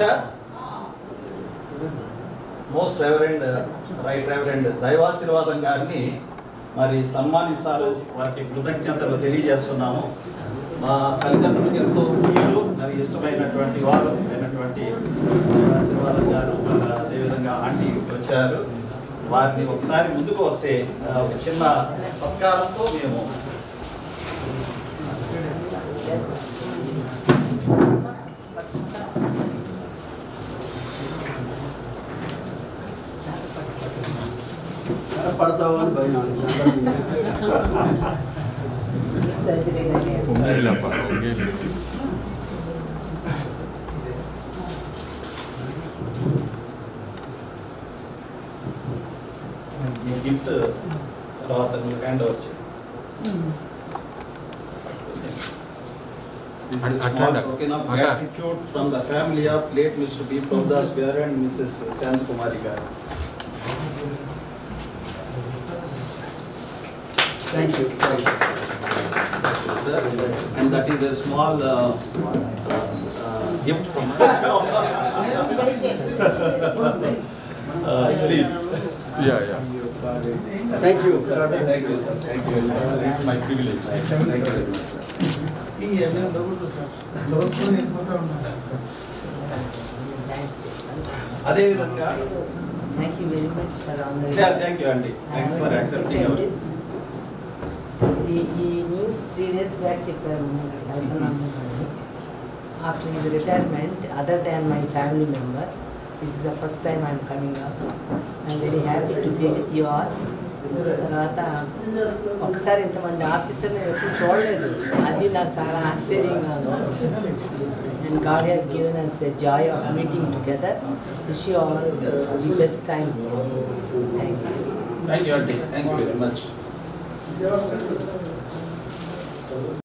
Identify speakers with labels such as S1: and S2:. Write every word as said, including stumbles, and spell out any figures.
S1: Sister, Most Reverend Right Reverend Dyvasirvadam Gaaruni మరి సన్మానించాలి, వారికి కృతజ్ఞతలు తెలియజేస్తున్నాము. మా తల్లిదండ్రులకు ఎంతో ప్రియులు మరి ఇష్టమైనటువంటి వారు అయినటువంటి దైవాశీర్వాదం గారు, అదేవిధంగా ఆంటీ వచ్చారు. వారిని ఒకసారి ముందుకు వస్తే ఒక చిన్న సత్కారంతో మేము
S2: పడతావు అని భయం.
S1: గిఫ్ట్ తర్వాత హ్యాండ్ ఓవర్ చేయండి. This is small token of gratitude from the family of late Mister B. Govada Dyvasirvadam and Missus Kumari Gaaru.
S2: Thank you.
S1: Thank you, sir. And that is a small uh, uh, gift from such uh, please.
S3: Yeah, yeah.
S2: Thank you.
S1: Thank you, sir. Thank you very much. It's my privilege. Thank you very much, sir. అదే విధంగా
S4: Thank you very much for honoring.
S1: Yeah, thank you, Andy. Thanks for accepting our.
S4: The news three days back చెప్పారు. After his retirement, other than my family members, this is the first time I am coming out. I am very happy to be with you all. తర్వాత ఒకసారి ఇంతమంది ఆఫీసర్ని ఎప్పుడు చూడలేదు, అది నాకు చాలా ఆశ్చర్యంగా ఉంది. And God has given us a joy of meeting together. Wish you all the best time here. Thank you.
S1: Thank you, Auntie. Thank you very much.